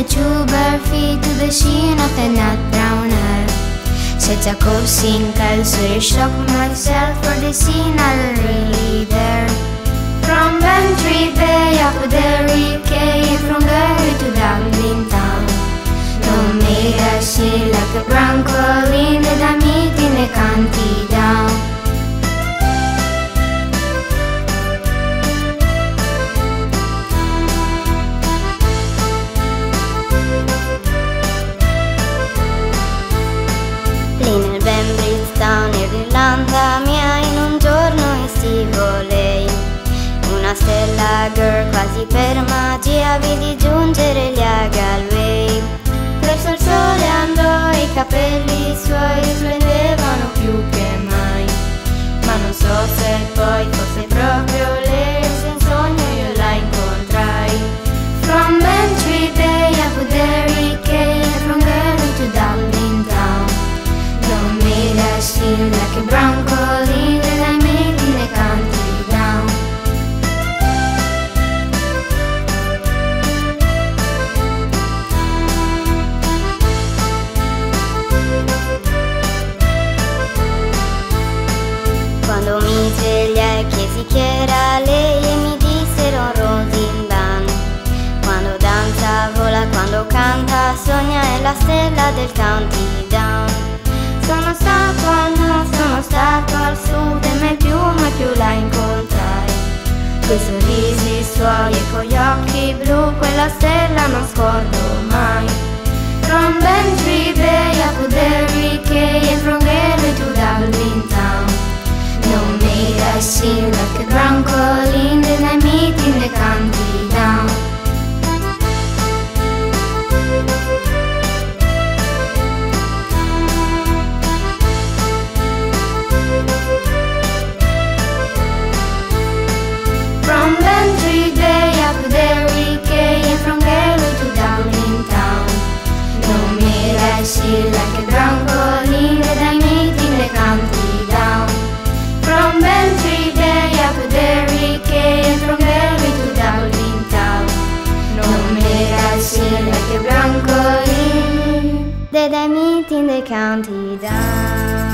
two bare feet to the sheen of the nut brown hair. Said ako single, so I shock myself for the scene I'm really there. From Bantry Bay up to Derry Quay, from Derry to Dublin town. Don't make a shit like a brown colleen that I meet in the county down. Irlanda mia in un giorno estivo lei, una stella girl quasi per magia vidi giungere gli Galway. Verso il sole andò e i capelli suoi splendevano più che mai, ma non so se poi fosse proprio lei o se in sogno io la incontrai. From Bantry Bay up to Derry Quay, from Derry to Dublin town. Don't make a shit like a brown colleen that I made in the country down. Quando mi svegliai chiesi chi era lei e mi dissero Rosindan. Quando danza vola, quando canta sogna, è la stella del county down. Sono stato al nord, sono stato al sud e mai più la incontrai. Coi sorrisi suoi e con gli occhi blu, quella stella non scordo mai. From Bantry Bay up to Derry Quay and from Derry to Dublin town. Don't make a scene like a brown colleen that I meet in the county down. From Bantry Bay up to Derry Quay and from Derry to Dublin town. Don't make a shit like a brown colleen that I meet in the county down. From Bantry Bay up to Derry Quay and from Derry to Dublin town. Don't make a shit like a brown colleen that I meet in the county down.